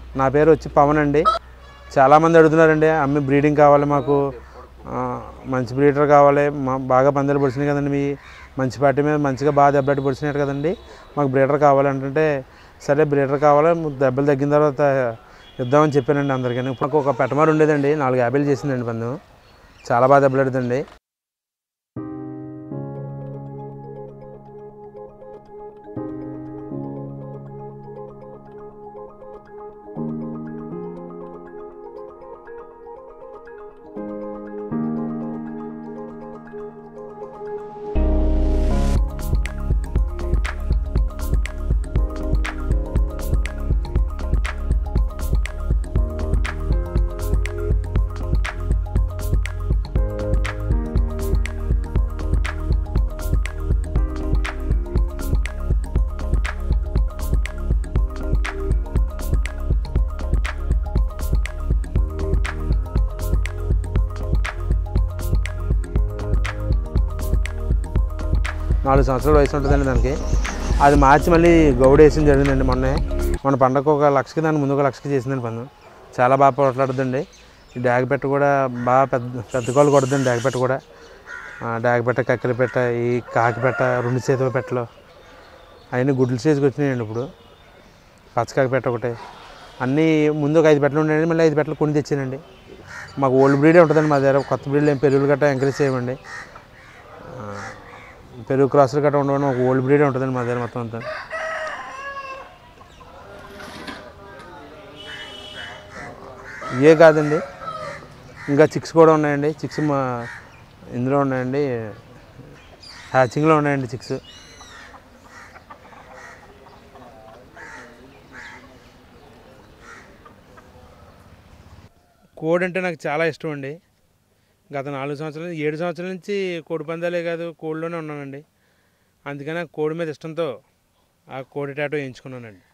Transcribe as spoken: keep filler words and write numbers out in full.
నా పేరు వచ్చి పవన్ అండి. చాలామంది అడుగుతున్నారండి, అమ్మి బ్రీడింగ్ కావాలి మాకు, మంచి బ్రీడర్ కావాలి, మా బాగా పందాలు పొడిచినాయి కదండి, మీ మంచి పార్టీ మీద మంచిగా బాగా దెబ్బలాంటి పొడిచినారు కదండి, మాకు బ్రీడర్ కావాలంటే సరే బ్రీడర్ కావాలి, దెబ్బలు తగ్గిన తర్వాత ఇద్దామని చెప్పానండి అందరికీ. ఇప్పుడు ఒక పెట్టమారు ఉండేదండి, నాలుగు యాభైలు చేసిందండి పందెం, చాలా బాగా దెబ్బలాడుతుంది. నాలుగు సంవత్సరాల వయసు ఉంటుందండి దానికి. అది మార్చి మళ్ళీ గౌడ వేసింది జరిగిందండి మొన్నే. మన పండగకు ఒక లక్షకి దాని ముందు ఒక లక్షకి చేసిందండి పందెం. చాలా బాగా పోట్లాడుతుందండి. ఈ డాగపెట్ట కూడా బాగా పెద్ద పెద్ద కాళ్ళు కొడుతుందండి. డాగపెట్ట కూడా డాగపెట్ట, కక్కెరపెట్ట, ఈ కాకిపెట్ట, రెండు చేతుల పెట్టలు అవన్నీ గుడ్లు స్టేజ్కి వచ్చినాయండి. ఇప్పుడు పచ్చకాకిపెట్ట ఒకటి, అన్నీ ముందు ఒక ఐదు పెట్టలు ఉన్నాయండి, మళ్ళీ ఐదు పెట్టలు కొని తెచ్చానండి. మాకు ఓల్డ్ బ్రీడే ఉంటుందండి మా దగ్గర. కొత్త బ్రీడ్లు ఏం పెరుగులు గట్రా ఎంకరేజ్ చేయమండి. పెరుగు క్రాసులు గట్రా ఉండడం ఒక ఓల్డ్ బ్రీడే ఉంటుందండి మా దగ్గర మొత్తం అంతా. ఇవే కాదండి, ఇంకా చిక్స్ కూడా ఉన్నాయండి. చిక్స్ మా ఇందులో ఉన్నాయండి, హ్యాచింగ్లో ఉన్నాయండి చిక్స్. కోడి అంటే నాకు చాలా ఇష్టం అండి. గత నాలుగు సంవత్సరాలు ఏడు సంవత్సరాల నుంచి కోడి పందాలే కాదు కోడిలోనే ఉన్నానండి. అందుకని కోడి మీద ఇష్టంతో ఆ కోడి టాటూ వేయించుకున్నానండి.